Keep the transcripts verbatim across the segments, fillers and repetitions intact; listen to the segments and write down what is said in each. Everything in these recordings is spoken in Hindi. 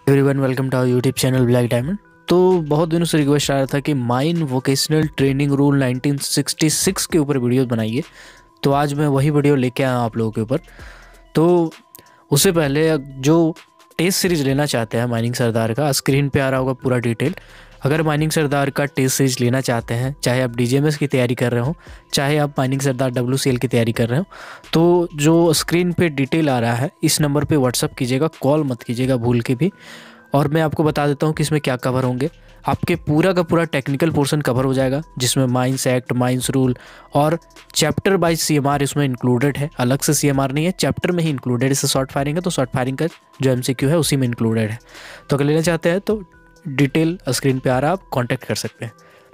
Everyone welcome to our YouTube channel Black Diamond. तो बहुत दिनों से रिक्वेस्ट आ रहा था कि mine vocational training rule nineteen sixty six के ऊपर वीडियो बनाइए, तो आज मैं वही वीडियो लेके आया आप लोगों के ऊपर। तो उससे पहले जो टेस्ट सीरीज लेना चाहते हैं माइनिंग सरदार का, स्क्रीन पे आ रहा होगा पूरा डिटेल। अगर माइनिंग सरदार का टेस्ट सीरीज लेना चाहते हैं, चाहे आप डीजीएमएस की तैयारी कर रहे हो, चाहे आप माइनिंग सरदार डब्ल्यूसीएल की तैयारी कर रहे हो, तो जो स्क्रीन पे डिटेल आ रहा है इस नंबर पे व्हाट्सअप कीजिएगा, कॉल मत कीजिएगा भूल के भी। और मैं आपको बता देता हूँ कि इसमें क्या कवर होंगे। आपके पूरा का पूरा टेक्निकल पोर्शन कवर हो जाएगा, जिसमें माइंस एक्ट, माइंस रूल और चैप्टर बाय सीएमआर इसमें इंक्लूडेड है। अलग से सीएमआर नहीं है, चैप्टर में ही इंक्लूडेड। इससे शॉर्ट फायरिंग है तो शॉर्ट फायरिंग का जो एमसीक्यू है उसी में इंक्लूडेड है। तो अगर लेना चाहते हैं तो डिटेल स्क्रीन पे आ रहा है, आप कॉन्टैक्ट कर सकते हैं।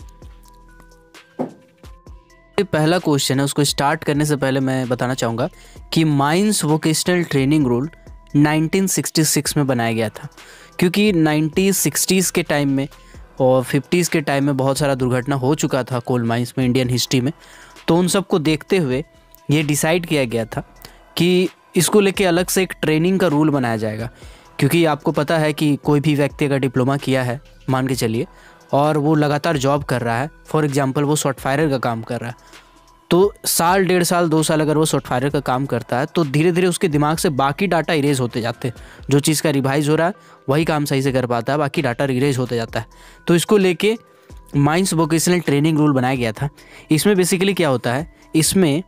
पहला क्वेश्चन है, उसको स्टार्ट करने से पहले मैं बताना चाहूँगा कि mines vocational training rule nineteen sixty six में बनाया गया था, क्योंकि नाइनटीन सिक्सटीज़ के टाइम में और फिफ्टीज़ के टाइम में बहुत सारा दुर्घटना हो चुका था कोल माइंस में इंडियन हिस्ट्री में। तो उन सब को देखते हुए ये डिसाइड किया गया था कि इसको लेके अलग से एक ट्रेनिंग का रूल बनाया जाएगा। क्योंकि आपको पता है कि कोई भी व्यक्ति अगर डिप्लोमा किया है, मान के चलिए, और वो लगातार जॉब कर रहा है, फॉर एग्जांपल वो शॉर्ट फायरर का काम कर रहा है, तो साल डेढ़ साल दो साल अगर वो शॉर्ट फायरर का काम करता है तो धीरे धीरे उसके दिमाग से बाकी डाटा इरेज होते जाते हैं। जो चीज़ का रिवाइज हो रहा है वही काम सही से कर पाता है, बाकी डाटा इरेज होते जाता है। तो इसको लेके माइंस वोकेशनल ट्रेनिंग रूल बनाया गया था। इसमें बेसिकली क्या होता है, इसमें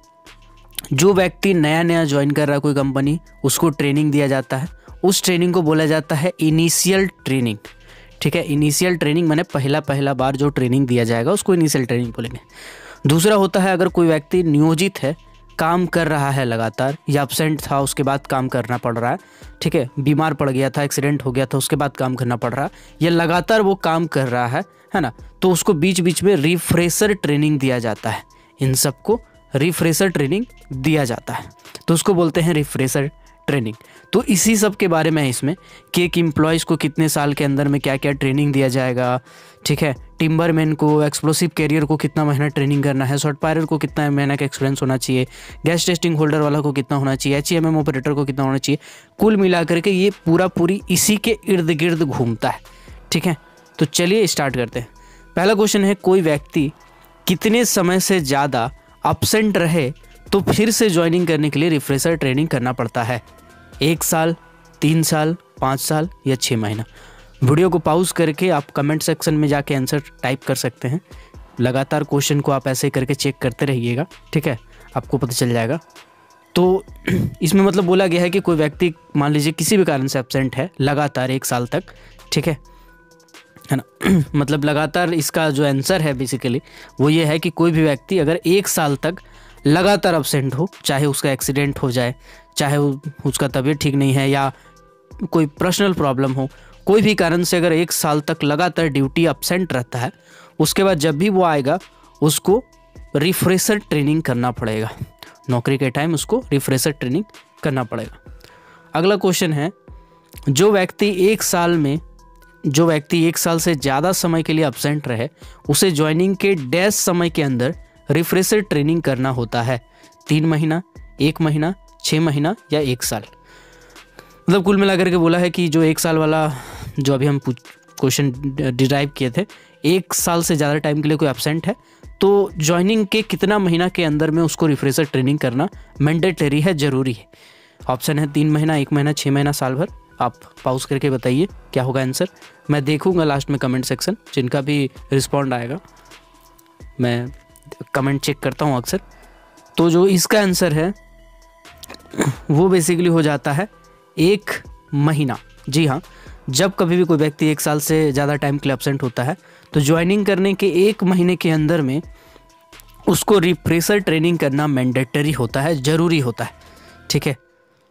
जो व्यक्ति नया नया ज्वाइन कर रहा है कोई कंपनी, उसको ट्रेनिंग दिया जाता है। उस ट्रेनिंग को बोला जाता है इनिशियल ट्रेनिंग। ठीक है, इनिशियल ट्रेनिंग माने पहला पहला बार जो ट्रेनिंग दिया जाएगा उसको इनिशियल ट्रेनिंग बोलेंगे। दूसरा होता है अगर कोई व्यक्ति नियोजित है, काम कर रहा है लगातार, या एब्सेंट था उसके बाद काम करना पड़ रहा है, ठीक है, बीमार पड़ गया था, एक्सीडेंट हो गया था, उसके बाद काम करना पड़ रहा है, या लगातार वो काम कर रहा है है ना, तो उसको बीच बीच में रिफ्रेशर ट्रेनिंग दिया जाता है। इन सबको रिफ्रेशर ट्रेनिंग दिया जाता है, तो उसको बोलते हैं रिफ्रेशर ट्रेनिंग। तो इसी सब के बारे में है इसमें कि एक एम्प्लॉयज़ को कितने साल के अंदर में क्या क्या ट्रेनिंग दिया जाएगा। ठीक है, टिम्बरमैन को, एक्सप्लोसिव कैरियर को कितना महीना ट्रेनिंग करना है, शॉर्ट फायरर को कितना महीना का एक्सपीरियंस होना चाहिए, गैस टेस्टिंग होल्डर वाला को कितना होना चाहिए, H E M M operator को कितना होना चाहिए। कुल मिलाकर के ये पूरा पूरी इसी के इर्द गिर्द घूमता है। ठीक है, तो चलिए स्टार्ट करते हैं। पहला क्वेश्चन है, कोई व्यक्ति कितने समय से ज़्यादा अब्सेंट रहे तो फिर से ज्वाइनिंग करने के लिए रिफ्रेशर ट्रेनिंग करना पड़ता है? एक साल, तीन साल, पाँच साल या छः महीना? वीडियो को पॉज करके आप कमेंट सेक्शन में जाके आंसर टाइप कर सकते हैं। लगातार क्वेश्चन को आप ऐसे करके चेक करते रहिएगा, ठीक है, आपको पता चल जाएगा। तो इसमें मतलब बोला गया है कि कोई व्यक्ति मान लीजिए किसी भी कारण से एब्सेंट है लगातार एक साल तक, ठीक है है ना मतलब लगातार इसका जो आंसर है बेसिकली वो ये है कि कोई भी व्यक्ति अगर एक साल तक लगातार एब्सेंट हो, चाहे उसका एक्सीडेंट हो जाए, चाहे उसका तबीयत ठीक नहीं है, या कोई पर्सनल प्रॉब्लम हो, कोई भी कारण से अगर एक साल तक लगातार ड्यूटी एब्सेंट रहता है, उसके बाद जब भी वो आएगा उसको रिफ्रेशर ट्रेनिंग करना पड़ेगा। नौकरी के टाइम उसको रिफ्रेशर ट्रेनिंग करना पड़ेगा। अगला क्वेश्चन है, जो व्यक्ति एक साल में जो व्यक्ति एक साल से ज़्यादा समय के लिए एब्सेंट रहे, उसे ज्वाइनिंग के डैश समय के अंदर रिफ्रेशर ट्रेनिंग करना होता है। तीन महीना, एक महीना, छः महीना या एक साल? मतलब कुल मिलाकर के बोला है कि जो एक साल वाला जो अभी हम क्वेश्चन डिराइव किए थे, एक साल से ज़्यादा टाइम के लिए कोई एब्सेंट है तो ज्वाइनिंग के कितना महीना के अंदर में उसको रिफ्रेशर ट्रेनिंग करना मैंडेटरी है, ज़रूरी है। ऑप्शन है तीन महीना, एक महीना, छः महीना, साल भर। आप पॉज करके बताइए क्या होगा आंसर। मैं देखूंगा लास्ट में कमेंट सेक्शन, जिनका भी रिस्पॉन्ड आएगा मैं कमेंट चेक करता हूँ अक्सर। तो जो इसका आंसर है वो बेसिकली हो जाता है एक महीना। जी हाँ, जब कभी भी कोई व्यक्ति एक साल से ज़्यादा टाइम के लिए एब्सेंट होता है तो ज्वाइनिंग करने के एक महीने के अंदर में उसको रिफ्रेशर ट्रेनिंग करना मैंडेटरी होता है, ज़रूरी होता है। ठीक है,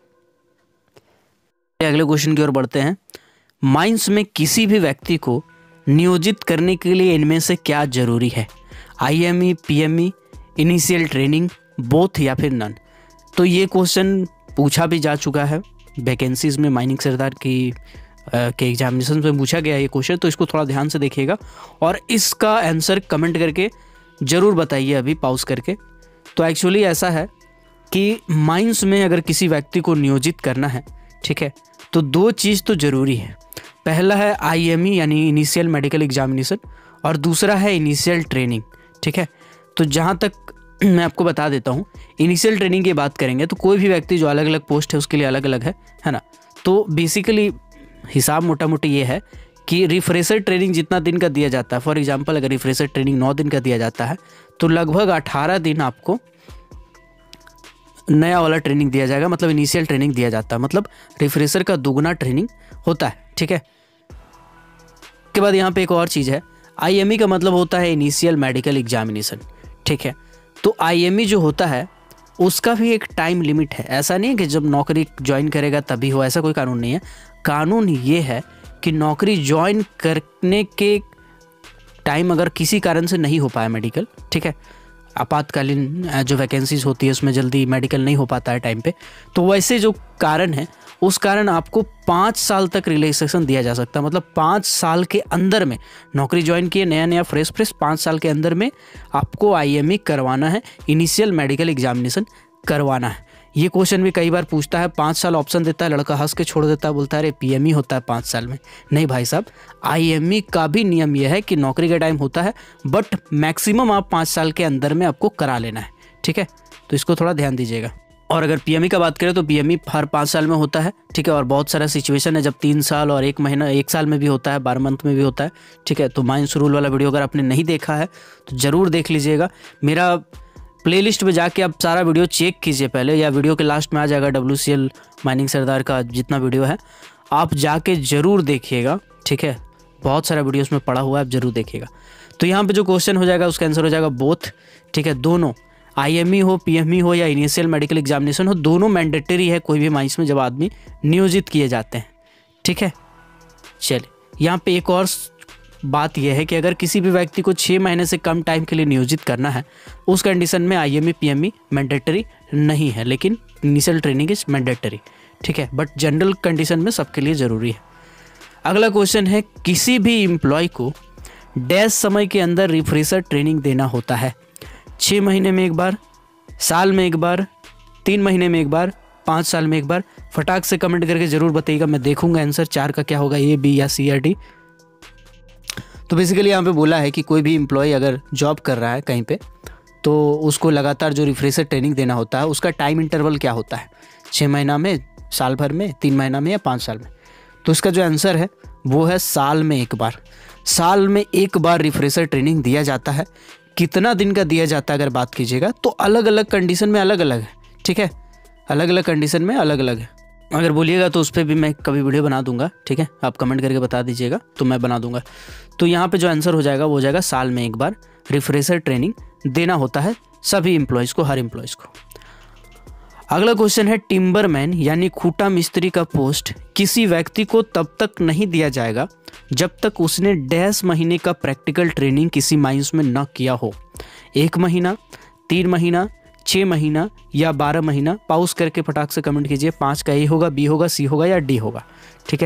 अगले क्वेश्चन की ओर बढ़ते हैं। माइंस में किसी भी व्यक्ति को नियोजित करने के लिए इनमें से क्या जरूरी है? I M E, P M E, initial training, both या फिर नन? तो ये क्वेश्चन पूछा भी जा चुका है वैकेंसीज में, माइनिंग सरदार की आ, के एग्जामिनेशन में पूछा गया ये क्वेश्चन, तो इसको थोड़ा ध्यान से देखिएगा और इसका आंसर कमेंट करके ज़रूर बताइए अभी पॉज करके। तो एक्चुअली ऐसा है कि माइंस में अगर किसी व्यक्ति को नियोजित करना है, ठीक है, तो दो चीज़ तो ज़रूरी है। पहला है आई एम ई यानी इनिशियल मेडिकल एग्जामिनेशन और दूसरा है इनिशियल ट्रेनिंग। ठीक है, तो जहाँ तक मैं आपको बता देता हूँ, इनिशियल ट्रेनिंग की बात करेंगे तो कोई भी व्यक्ति जो अलग अलग पोस्ट है उसके लिए अलग अलग है है ना। तो बेसिकली हिसाब मोटा मोटी ये है कि रिफ्रेशर ट्रेनिंग जितना दिन का दिया जाता है, फॉर एग्जांपल अगर रिफ्रेशर ट्रेनिंग नौ दिन का दिया जाता है तो लगभग अठारह दिन आपको नया वाला ट्रेनिंग दिया जाएगा, मतलब इनिशियल ट्रेनिंग दिया जाता है, मतलब रिफ्रेशर का दुगना ट्रेनिंग होता है। ठीक है, के बाद यहाँ पे एक और चीज़ है, आई एम ई का मतलब होता है इनिशियल मेडिकल एग्जामिनेशन। ठीक है, तो आई एम ई जो होता है उसका भी एक टाइम लिमिट है। ऐसा नहीं है कि जब नौकरी ज्वाइन करेगा तभी हो, ऐसा कोई कानून नहीं है। कानून ये है कि नौकरी ज्वाइन करने के टाइम अगर किसी कारण से नहीं हो पाया मेडिकल, ठीक है, आपातकालीन जो वैकेंसीज होती है उसमें जल्दी मेडिकल नहीं हो पाता है टाइम पे, तो वैसे जो कारण है उस कारण आपको पाँच साल तक रिलैक्सेशन दिया जा सकता है। मतलब पाँच साल के अंदर में नौकरी ज्वाइन किए, नया नया फ्रेश फ्रेश पाँच साल के अंदर में आपको आई एम ई करवाना है, इनिशियल मेडिकल एग्जामिनेशन करवाना है। ये क्वेश्चन भी कई बार पूछता है, पाँच साल ऑप्शन देता है, लड़का हंस के छोड़ देता है, बोलता है अरे पी एम ई होता है पाँच साल में। नहीं भाई साहब, आई एम ई का भी नियम यह है कि नौकरी का टाइम होता है बट मैक्सिमम आप पाँच साल के अंदर में आपको करा लेना है। ठीक है, तो इसको थोड़ा ध्यान दीजिएगा। और अगर पी एम ई का बात करें तो पी एम ई हर पाँच साल में होता है। ठीक है, और बहुत सारा सिचुएशन है जब तीन साल और एक महीना एक साल में भी होता है, बारह मंथ में भी होता है। ठीक है, तो माइंस रूल वाला वीडियो अगर आपने नहीं देखा है तो ज़रूर देख लीजिएगा। मेरा प्लेलिस्ट में जाके आप सारा वीडियो चेक कीजिए पहले, या वीडियो के लास्ट में आ जाएगा डब्ल्यू सी एल माइनिंग सरदार का जितना वीडियो है, आप जाके ज़रूर देखिएगा। ठीक है, बहुत सारा वीडियो उसमें पड़ा हुआ है, आप ज़रूर देखिएगा। तो यहाँ पे जो क्वेश्चन हो जाएगा उसका आंसर हो जाएगा बोथ। ठीक है, दोनों आई एम ई हो, पी एम ई हो या इनिशियल मेडिकल एग्जामिनेशन हो, दोनों मैंडेटरी है कोई भी माइंस में जब आदमी नियोजित किए जाते हैं। ठीक है, चलिए यहाँ पे एक और बात यह है कि अगर किसी भी व्यक्ति को छः महीने से कम टाइम के लिए नियोजित करना है, उस कंडीशन में I M E P M E mandatory नहीं है, लेकिन इनिशियल ट्रेनिंग इज मैंडेटरी। ठीक है, बट जनरल कंडीशन में सबके लिए ज़रूरी है। अगला क्वेश्चन है, किसी भी एम्प्लॉय को डैश समय के अंदर रिफ्रेशर ट्रेनिंग देना होता है? छः महीने में एक बार, साल में एक बार, तीन महीने में एक बार, पाँच साल में एक बार? फटाक से कमेंट करके ज़रूर बताइएगा, मैं देखूंगा आंसर चार का क्या होगा, ए बी या सी या डी। तो बेसिकली यहाँ पे बोला है कि कोई भी एम्प्लॉय अगर जॉब कर रहा है कहीं पे तो उसको लगातार जो रिफ्रेशर ट्रेनिंग देना होता है उसका टाइम इंटरवल क्या होता है? छः महीना में, साल भर में, तीन महीना में या पाँच साल में? तो इसका जो आंसर है वो है साल में एक बार। साल में एक बार रिफ्रेशर ट्रेनिंग दिया जाता है। कितना दिन का दिया जाता है अगर बात कीजिएगा तो अलग अलग कंडीशन में अलग अलग है। ठीक है, अलग अलग कंडीशन में अलग अलग है। अगर बोलिएगा तो उस पर भी मैं कभी वीडियो बना दूंगा। ठीक है, आप कमेंट करके बता दीजिएगा तो मैं बना दूंगा। तो यहाँ पे जो आंसर हो जाएगा वो हो जाएगा साल में एक बार रिफ्रेशर ट्रेनिंग देना होता है सभी एम्प्लॉयज़ को, हर एम्प्लॉयज़ को। अगला क्वेश्चन है, टिम्बरमैन यानी खूंटा मिस्त्री का पोस्ट किसी व्यक्ति को तब तक नहीं दिया जाएगा जब तक उसने डैश महीने का प्रैक्टिकल ट्रेनिंग किसी माइंस में न किया हो। एक महीना, तीन महीना, छः महीना या बारह महीना? पाउस करके फटाक से कमेंट कीजिए, पाँच का ए होगा, बी होगा, सी होगा या डी होगा। ठीक है,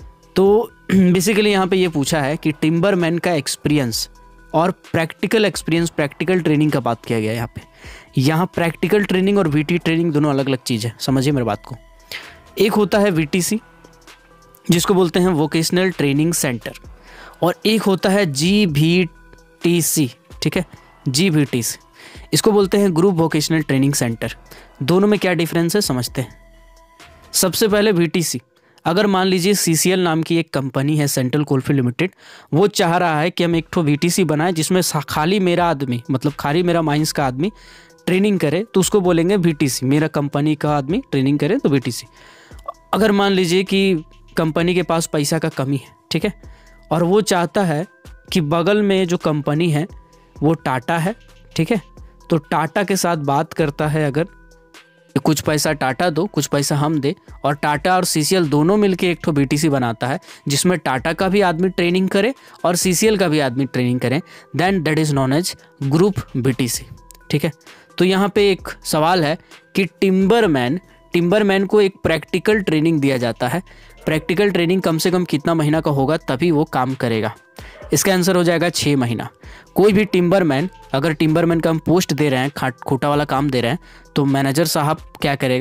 तो बेसिकली यहाँ पे ये पूछा है कि टिम्बरमैन का एक्सपीरियंस और प्रैक्टिकल एक्सपीरियंस, प्रैक्टिकल ट्रेनिंग का बात किया गया है यहाँ पे। यहाँ प्रैक्टिकल ट्रेनिंग और वी टी ट्रेनिंग दोनों अलग अलग चीज़ है, समझिए मेरी बात को। एक होता है वी टी सी जिसको बोलते हैं वोकेशनल ट्रेनिंग सेंटर, और एक होता है जी वी टी सी। ठीक है, जी वी टी सी इसको बोलते हैं ग्रुप वोकेशनल ट्रेनिंग सेंटर। दोनों में क्या डिफरेंस है समझते हैं। सबसे पहले वी टी सी, अगर मान लीजिए सी सी एल नाम की एक कंपनी है, सेंट्रल कोलफील्ड लिमिटेड, वो चाह रहा है कि हम एक ठो वी टी सी बनाएं जिसमें खाली मेरा आदमी, मतलब खाली मेरा माइंस का आदमी ट्रेनिंग करे, तो उसको बोलेंगे वी टी सी। मेरा कंपनी का आदमी ट्रेनिंग करे तो वी टी सी। अगर मान लीजिए कि कंपनी के पास पैसा का कमी है, ठीक है, और वो चाहता है कि बगल में जो कंपनी है वो टाटा है, ठीक है, तो टाटा के साथ बात करता है, अगर कुछ पैसा टाटा दो, कुछ पैसा हम दे, और टाटा और सी सी एल दोनों मिलके एक ठो बी टी सी बनाता है जिसमें टाटा का भी आदमी ट्रेनिंग करे और सी सी एल का भी आदमी ट्रेनिंग करे, then that is known as group B T C. ठीक है, तो यहाँ पे एक सवाल है कि टिम्बरमैन टिम्बरमैन को एक प्रैक्टिकल ट्रेनिंग दिया जाता है। प्रैक्टिकल ट्रेनिंग कम से कम कितना महीना का होगा तभी वो काम करेगा? इसका आंसर हो जाएगा छः महीना। कोई भी टिम्बरमैन, अगर टिम्बरमैन का हम पोस्ट दे रहे हैं, खाट खूटा वाला काम दे रहे हैं, तो मैनेजर साहब क्या करेगा,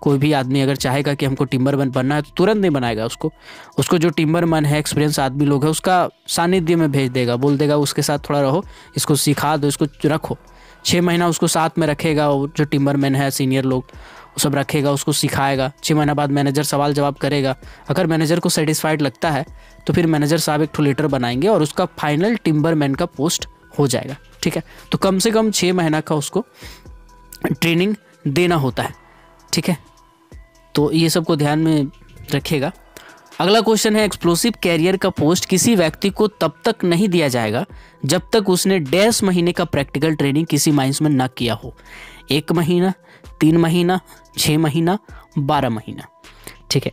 कोई भी आदमी अगर चाहेगा कि हमको टिम्बरमैन बनना है तो तुरंत नहीं बनाएगा उसको उसको जो टिम्बरमैन है, एक्सपीरियंस आदमी लोग है, उसका सानिध्य में भेज देगा, बोल देगा उसके साथ थोड़ा रहो, इसको सिखा दो, इसको रखो। छः महीना उसको साथ में रखेगा, वो जो टिम्बरमैन है सीनियर लोग वो सब रखेगा, उसको सिखाएगा। छः महीना बाद मैनेजर सवाल जवाब करेगा, अगर मैनेजर को सेटिस्फाइड लगता है तो फिर मैनेजर साहब एक ठो लेटर बनाएंगे और उसका फाइनल टिम्बरमैन का पोस्ट हो जाएगा। ठीक है, तो कम से कम छः महीना का उसको ट्रेनिंग देना होता है। ठीक है, तो ये सबको ध्यान में रखिएगा। अगला क्वेश्चन है, एक्सप्लोसिव कैरियर का पोस्ट किसी व्यक्ति को तब तक नहीं दिया जाएगा जब तक उसने डैश महीने का प्रैक्टिकल ट्रेनिंग किसी माइंस में न किया हो। एक महीना, तीन महीना, छः महीना, बारह महीना। ठीक है,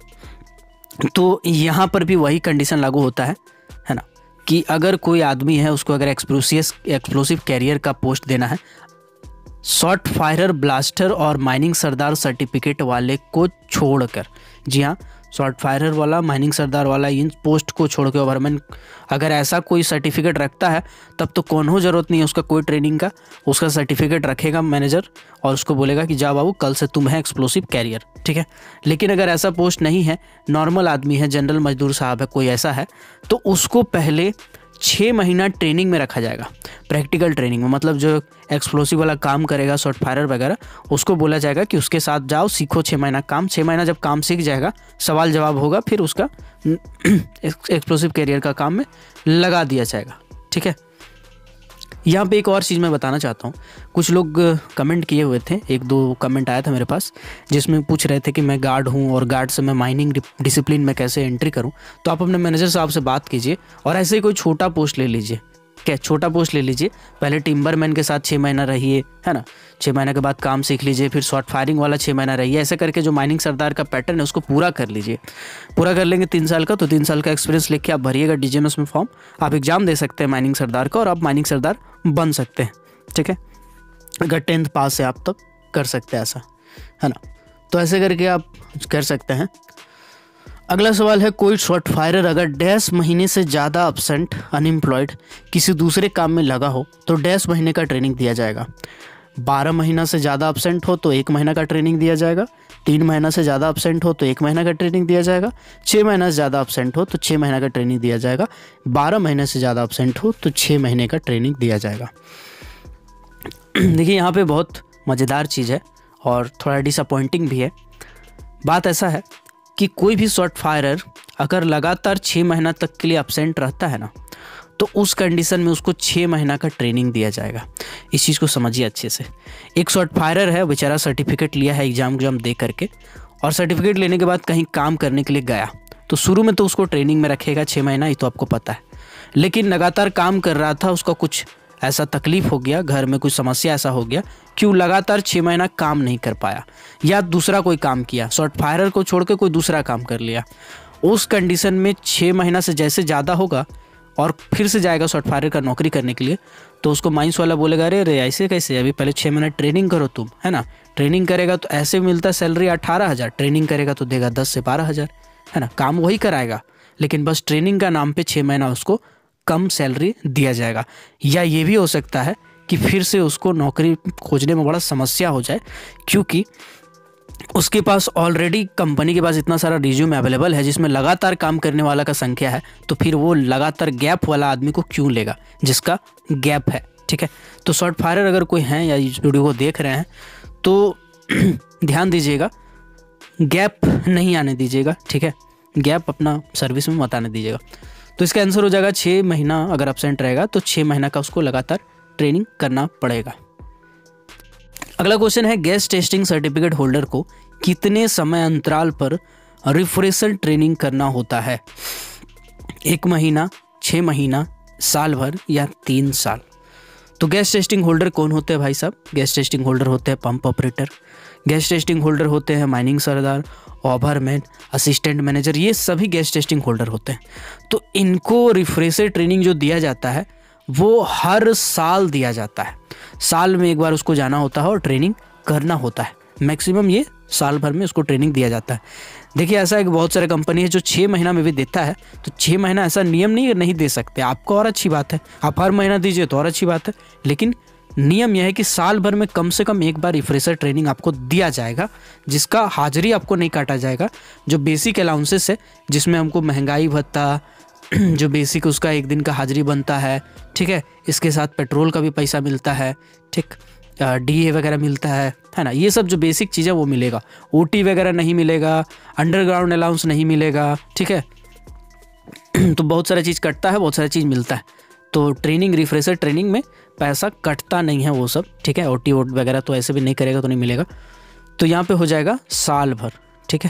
तो यहाँ पर भी वही कंडीशन लागू होता है है ना, कि अगर कोई आदमी है उसको अगर एक्सप्लोसिव एक्सप्लोसिव कैरियर का पोस्ट देना है, शॉर्ट फायरर, ब्लास्टर और माइनिंग सरदार सर्टिफिकेट वाले को छोड़कर, जी हाँ, शॉर्ट फायरर वाला, माइनिंग सरदार वाला, इन पोस्ट को छोड़ के ओवरमैन अगर ऐसा कोई सर्टिफिकेट रखता है तब तो कौन हो ज़रूरत नहीं है उसका कोई ट्रेनिंग का। उसका सर्टिफिकेट रखेगा मैनेजर और उसको बोलेगा कि जा बाबू कल से तुम है एक्सप्लोसिव कैरियर। ठीक है, लेकिन अगर ऐसा पोस्ट नहीं है, नॉर्मल आदमी है, जनरल मजदूर साहब है, कोई ऐसा है, तो उसको पहले छः महीना ट्रेनिंग में रखा जाएगा, प्रैक्टिकल ट्रेनिंग में। मतलब जो एक्सप्लोसिव वाला काम करेगा, शॉर्ट फायरर वगैरह, उसको बोला जाएगा कि उसके साथ जाओ, सीखो छः महीना काम। छः महीना जब काम सीख जाएगा, सवाल जवाब होगा, फिर उसका एक्सप्लोसिव कैरियर का काम में लगा दिया जाएगा। ठीक है, यहाँ पे एक और चीज़ मैं बताना चाहता हूँ। कुछ लोग कमेंट किए हुए थे, एक दो कमेंट आया था मेरे पास जिसमें पूछ रहे थे कि मैं गार्ड हूँ और गार्ड से मैं माइनिंग डिसिप्लिन में कैसे एंट्री करूँ। तो आप अपने मैनेजर साहब से बात कीजिए और ऐसे ही कोई छोटा पोस्ट ले लीजिए। क्या, छोटा पोस्ट ले लीजिए, पहले टिम्बरमैन के साथ छः महीना रहिए, है ना, छः महीने के बाद काम सीख लीजिए, फिर शॉर्ट फायरिंग वाला छः महीना रहिए। ऐसे करके जो माइनिंग सरदार का पैटर्न है उसको पूरा कर लीजिए। पूरा कर लेंगे तीन साल का, तो तीन साल का एक्सपीरियंस लेके आप भरिएगा डीजेएमएस में फॉर्म, आप एग्जाम दे सकते हैं माइनिंग सरदार का और आप माइनिंग सरदार बन सकते हैं। ठीक है, अगर टेंथ पास है आप तब कर सकते हैं ऐसा, है ना, तो ऐसे करके आप कर सकते हैं। अगला सवाल है, कोई शॉर्ट फायरर अगर डैश महीने से ज़्यादा अब्सेंट, अनएम्प्लॉयड, किसी दूसरे काम में लगा हो तो डैश महीने का ट्रेनिंग दिया जाएगा। बारह महीना से ज़्यादा अब्सेंट हो तो एक महीना का ट्रेनिंग दिया जाएगा। तीन महीना से ज़्यादा अब्सेंट हो तो एक महीना का ट्रेनिंग दिया जाएगा। छः महीना से ज़्यादा अब्सेंट हो तो छः महीना का ट्रेनिंग दिया जाएगा। बारह महीने से ज़्यादा अब्सेंट हो तो छः महीने का ट्रेनिंग दिया जाएगा। देखिए, यहाँ पे बहुत मज़ेदार चीज़ है और थोड़ा डिसअपॉइंटिंग भी है। बात ऐसा है कि कोई भी शॉर्ट फायरर अगर लगातार छः महीना तक के लिए अब्सेंट रहता है ना, तो उस कंडीशन में उसको छः महीना का ट्रेनिंग दिया जाएगा। इस चीज़ को समझिए अच्छे से। एक शॉर्ट फायरर है, बेचारा सर्टिफिकेट लिया है एग्जाम एग्जाम दे करके, और सर्टिफिकेट लेने के बाद कहीं काम करने के लिए गया, तो शुरू में तो उसको ट्रेनिंग में रखेगा छः महीना, ये तो आपको पता है। लेकिन लगातार काम कर रहा था, उसका कुछ ऐसा तकलीफ हो गया, घर में कुछ समस्या ऐसा हो गया कि वो लगातार छः महीना काम नहीं कर पाया, या दूसरा कोई काम किया, शॉर्ट फायरर को छोड़ के कोई दूसरा काम कर लिया। उस कंडीशन में छः महीना से जैसे ज़्यादा होगा और फिर से जाएगा शॉर्ट फायरर का नौकरी करने के लिए, तो उसको माइंस वाला बोलेगा, अरे रे ऐसे कैसे, अभी पहले छः महीना ट्रेनिंग करो तुम, है ना। ट्रेनिंग करेगा तो ऐसे मिलता सैलरी अठारह हज़ार, ट्रेनिंग करेगा तो देगा दस से बारह हज़ार, है ना। काम वही कराएगा, लेकिन बस ट्रेनिंग का नाम पे छः महीना उसको कम सैलरी दिया जाएगा। या ये भी हो सकता है कि फिर से उसको नौकरी खोजने में बड़ा समस्या हो जाए, क्योंकि उसके पास ऑलरेडी कंपनी के पास इतना सारा रिज्यूम अवेलेबल है जिसमें लगातार काम करने वाला का संख्या है, तो फिर वो लगातार गैप वाला आदमी को क्यों लेगा जिसका गैप है। ठीक है, तो शॉर्ट फायरर अगर कोई हैं या इस वीडियो को देख रहे हैं तो ध्यान दीजिएगा, गैप नहीं आने दीजिएगा। ठीक है, गैप अपना सर्विस में मत आने दीजिएगा। तो इसका आंसर हो जाएगा छः महीना अगर एब्सेंट रहेगा तो छः महीना का उसको लगातार ट्रेनिंग करना पड़ेगा। अगला क्वेश्चन है, गैस टेस्टिंग सर्टिफिकेट होल्डर को कितने समय अंतराल पर रिफ्रेशर ट्रेनिंग करना होता है? एक महीना, छः महीना, साल भर या तीन साल? तो गैस टेस्टिंग होल्डर कौन होते हैं भाई साहब? गैस टेस्टिंग होल्डर होते हैं pump operator, gas testing holder होते हैं माइनिंग सरदार, ओवरमैन, असिस्टेंट मैनेजर, ये सभी गैस टेस्टिंग होल्डर होते हैं। तो इनको रिफ्रेशर ट्रेनिंग जो दिया जाता है वो हर साल दिया जाता है। साल में एक बार उसको जाना होता है और ट्रेनिंग करना होता है। मैक्सिमम ये साल भर में उसको ट्रेनिंग दिया जाता है। देखिए, ऐसा है कि बहुत सारे कंपनी है जो छः महीना में भी देता है, तो छः महीना ऐसा नियम नहीं नहीं दे सकते। आपको और अच्छी बात है, आप हर महीना दीजिए तो और अच्छी बात है, लेकिन नियम यह है कि साल भर में कम से कम एक बार रिफ्रेशर ट्रेनिंग आपको दिया जाएगा, जिसका हाजिरी आपको नहीं काटा जाएगा। जो बेसिक अलाउंसेस है, जिसमें हमको महंगाई भत्ता, जो बेसिक उसका एक दिन का हाजिरी बनता है, ठीक है, इसके साथ पेट्रोल का भी पैसा मिलता है, ठीक, डीए वगैरह मिलता है है ना, ये सब जो बेसिक चीज़ है वो मिलेगा। ओटी वगैरह नहीं मिलेगा, अंडरग्राउंड अलाउंस नहीं मिलेगा, ठीक है। तो बहुत सारा चीज़ कटता है, बहुत सारा चीज़ मिलता है। तो ट्रेनिंग रिफ्रेशर ट्रेनिंग में पैसा कटता नहीं है वो सब, ठीक है। ओटी वोट वगैरह तो ऐसे भी नहीं करेगा तो नहीं मिलेगा। तो यहाँ पे हो जाएगा साल भर, ठीक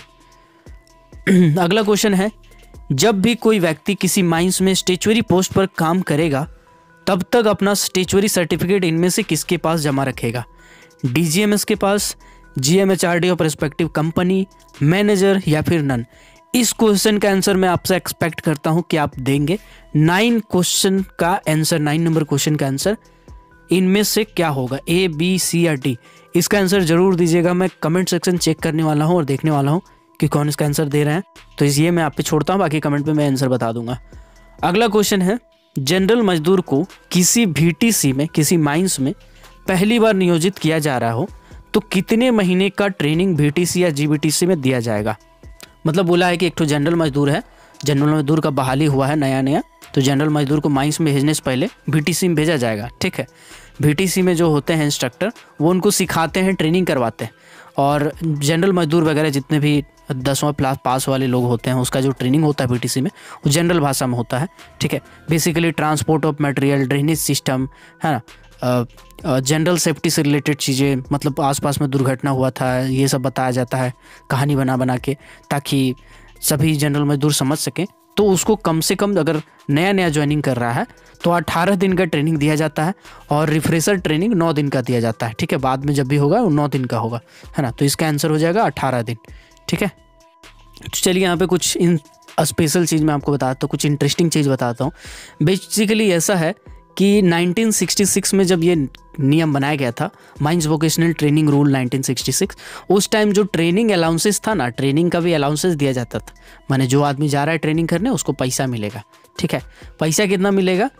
है। अगला क्वेश्चन है, जब भी कोई व्यक्ति किसी माइंस में स्टेचुअरी पोस्ट पर काम करेगा तब तक अपना स्टेचुअरी सर्टिफिकेट इनमें से किसके पास जमा रखेगा? डीजीएमएस के पास, GMHRD of respective company, manager या फिर नन? इस क्वेश्चन का आंसर मैं आपसे एक्सपेक्ट करता हूं कि आप देंगे। नाइन क्वेश्चन का आंसर, नाइन नंबर क्वेश्चन का आंसर इनमें से क्या होगा? ए, बी, सी या डी? इसका आंसर जरूर दीजिएगा। मैं कमेंट सेक्शन चेक करने वाला हूं और देखने वाला हूं कि कौन इसका आंसर दे रहे हैं। तो इसलिए मैं आप पे छोड़ता हूं, बाकी कमेंट में मैं आंसर बता दूंगा। अगला क्वेश्चन है, जनरल मजदूर को किसी भीटीसी में, किसी माइंस में पहली बार नियोजित किया जा रहा हो तो कितने महीने का ट्रेनिंग भीटीसी या जीबीटीसी में दिया जाएगा? मतलब बोला है कि एक तो जनरल मजदूर है, जनरल मजदूर का बहाली हुआ है नया नया, तो जनरल मजदूर को माइंस में भेजने से पहले भीटीसी में भेजा जाएगा, ठीक है। भीटीसी में जो होते हैं इंस्ट्रक्टर, वो उनको सिखाते हैं, ट्रेनिंग करवाते हैं। और जनरल मजदूर वगैरह जितने भी दसवां क्लास पास वाले लोग होते हैं, उसका जो ट्रेनिंग होता है भीटीसी में, वो जनरल भाषा में होता है, ठीक है। Basically transport of material, drainage system, है ना, जनरल सेफ्टी से रिलेटेड चीज़ें, मतलब आसपास में दुर्घटना हुआ था, ये सब बताया जाता है कहानी बना बना के, ताकि सभी जनरल मजदूर समझ सकें। तो उसको कम से कम, अगर नया नया ज्वाइनिंग कर रहा है तो अठारह दिन का ट्रेनिंग दिया जाता है, और रिफ्रेशर ट्रेनिंग नौ दिन का दिया जाता है, ठीक है। बाद में जब भी होगा वो नौ दिन का होगा, है ना। तो इसका आंसर हो जाएगा अठारह दिन, ठीक है। तो चलिए यहाँ पे कुछ इन स्पेशल चीज़ मैं आपको बताता हूँ, कुछ इंटरेस्टिंग चीज़ बताता हूँ। बेसिकली ऐसा है कि नाइनटीन सिक्सटी सिक्स में जब ये नियम बनाया गया था, mines vocational training rule nineteen sixty six, उस टाइम जो ट्रेनिंग अलाउंसेस था ना, ट्रेनिंग का भी अलाउंसेस दिया जाता था। माने जो आदमी जा रहा है ट्रेनिंग करने, उसको पैसा मिलेगा, ठीक है। पैसा कितना मिलेगा?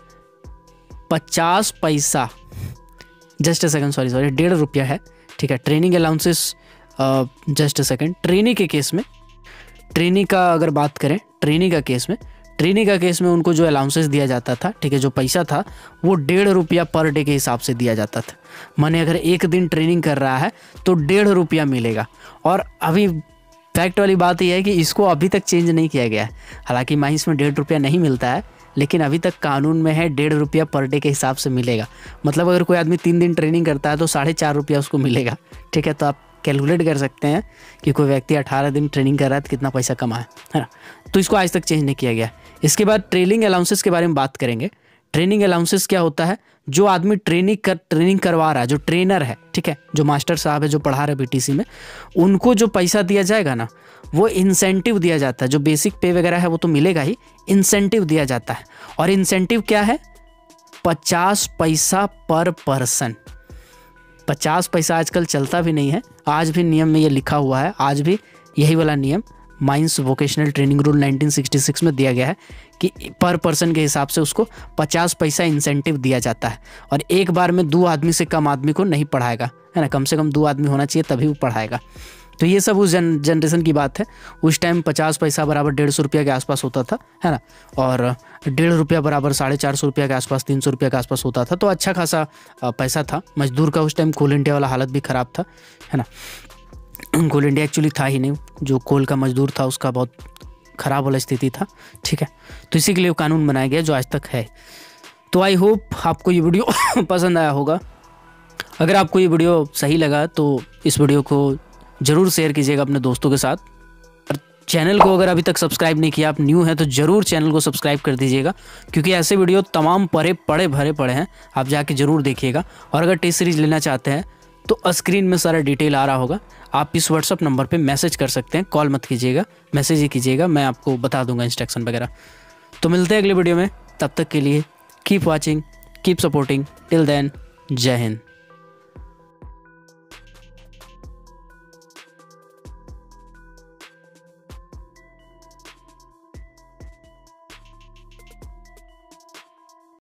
पचास पैसा, just a second, sorry sorry डेढ़ रुपया है, ठीक है। Training allowances, just a second, training के केस में, ट्रेनिंग का अगर बात करें, ट्रेनिंग का केस में ट्रेनिंग का केस में उनको जो अलाउंसेस दिया जाता था, ठीक है, जो पैसा था वो डेढ़ रुपया पर डे के हिसाब से दिया जाता था। माने अगर एक दिन ट्रेनिंग कर रहा है तो डेढ़ रुपया मिलेगा। और अभी फैक्ट वाली बात यह है कि इसको अभी तक चेंज नहीं किया गया है। हालांकि माइंस में डेढ़ रुपया नहीं मिलता है, लेकिन अभी तक कानून में है डेढ़ रुपया पर डे के हिसाब से मिलेगा। मतलब अगर कोई आदमी तीन दिन ट्रेनिंग करता है तो साढ़े चार रुपया उसको मिलेगा, ठीक है। तो आप कैलकुलेट कर सकते हैं कि कोई व्यक्ति अठारह दिन ट्रेनिंग कर रहा है तो कितना पैसा कमाए, है ना। तो इसको आज तक चेंज नहीं किया गया। इसके बाद ट्रेनिंग अलाउंसेस के बारे में बात करेंगे। ट्रेनिंग अलाउंसेस क्या होता है? जो आदमी ट्रेनिंग कर ट्रेनिंग करवा रहा है, जो ट्रेनर है, ठीक है, जो मास्टर साहब है, जो पढ़ा रहे हैं बीटीसी में, उनको जो पैसा दिया जाएगा ना, वो इंसेंटिव दिया जाता है। जो बेसिक पे वगैरह है वो तो मिलेगा ही, इंसेंटिव दिया जाता है। और इंसेंटिव क्या है? पचास पैसा पर पर्सन। पचास पैसा आजकल चलता भी नहीं है, आज भी नियम में ये लिखा हुआ है, आज भी यही वाला नियम mines vocational training rule nineteen sixty six में दिया गया है कि पर पर्सन के हिसाब से उसको पचास पैसा इंसेंटिव दिया जाता है। और एक बार में दो आदमी से कम आदमी को नहीं पढ़ाएगा, है ना, कम से कम दो आदमी होना चाहिए तभी वो पढ़ाएगा। तो ये सब उस जन जनरेशन की बात है। उस टाइम पचास पैसा बराबर डेढ़ सौ रुपया के आसपास होता था, है ना, और डेढ़ रुपया बराबर साढ़े चार सौ रुपया के आसपास, तीन सौ रुपया के आसपास होता था। तो अच्छा खासा पैसा था। मजदूर का उस टाइम कोल इंडिया वाला हालत भी ख़राब था, है ना। कोल इंडिया एक्चुअली था ही नहीं, जो कोल का मजदूर था उसका बहुत ख़राब वाला स्थिति था, ठीक है। तो इसी के लिए कानून बनाया गया जो आज तक है। तो आई होप आपको ये वीडियो पसंद आया होगा। अगर आपको ये वीडियो सही लगा तो इस वीडियो को ज़रूर शेयर कीजिएगा अपने दोस्तों के साथ। और चैनल को अगर अभी तक सब्सक्राइब नहीं किया, आप न्यू हैं तो ज़रूर चैनल को सब्सक्राइब कर दीजिएगा, क्योंकि ऐसे वीडियो तमाम पड़े पड़े भरे पड़े हैं, आप जाके ज़रूर देखिएगा। और अगर टेस्ट सीरीज लेना चाहते हैं तो स्क्रीन में सारा डिटेल आ रहा होगा, आप इस व्हाट्सअप नंबर पे मैसेज कर सकते हैं। कॉल मत कीजिएगा, मैसेज ही कीजिएगा, मैं आपको बता दूंगा इंस्ट्रक्शन वगैरह। तो मिलते हैं अगले वीडियो में, तब तक के लिए keep watching, keep supporting, till then, Jai Hind.